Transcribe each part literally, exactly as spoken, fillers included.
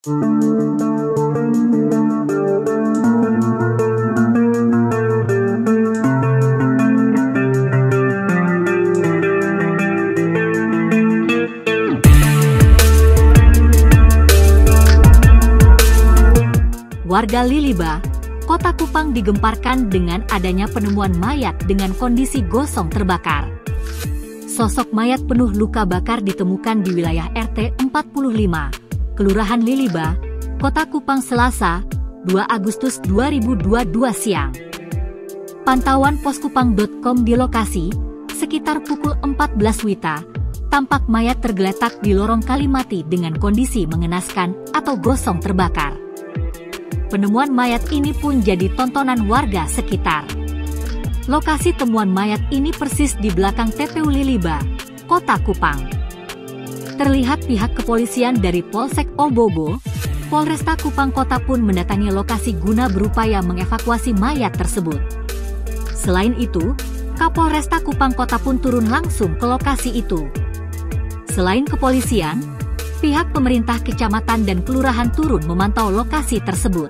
Warga Liliba, Kota Kupang digemparkan dengan adanya penemuan mayat dengan kondisi gosong terbakar. Sosok mayat penuh luka bakar ditemukan di wilayah R T empat puluh lima, Kelurahan Liliba, Kota Kupang Selasa, dua Agustus dua ribu dua puluh dua siang. Pantauan poskupang titik com di lokasi, sekitar pukul empat belas wita, tampak mayat tergeletak di lorong kali mati dengan kondisi mengenaskan atau gosong terbakar. Penemuan mayat ini pun jadi tontonan warga sekitar. Lokasi temuan mayat ini persis di belakang T P U Liliba, Kota Kupang. Terlihat pihak kepolisian dari Polsek Obobo, Polresta Kupang Kota pun mendatangi lokasi guna berupaya mengevakuasi mayat tersebut. Selain itu, Kapolresta Kupang Kota pun turun langsung ke lokasi itu. Selain kepolisian, pihak pemerintah kecamatan dan kelurahan turun memantau lokasi tersebut.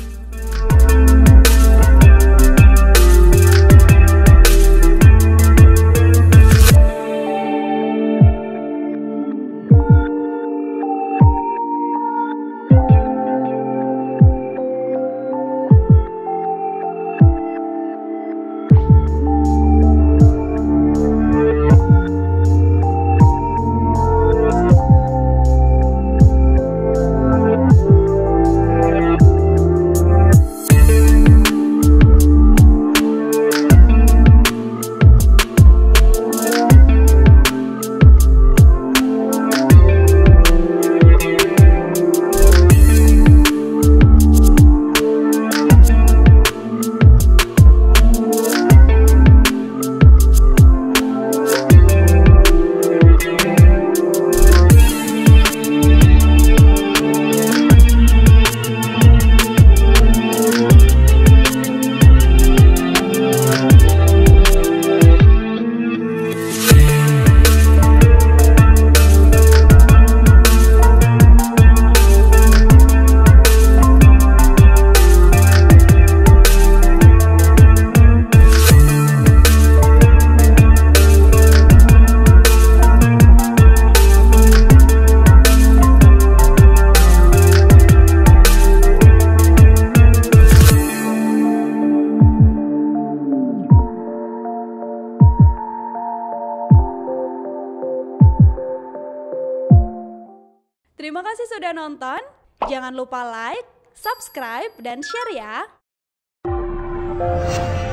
Terima kasih sudah nonton. Jangan lupa like, subscribe, dan share ya.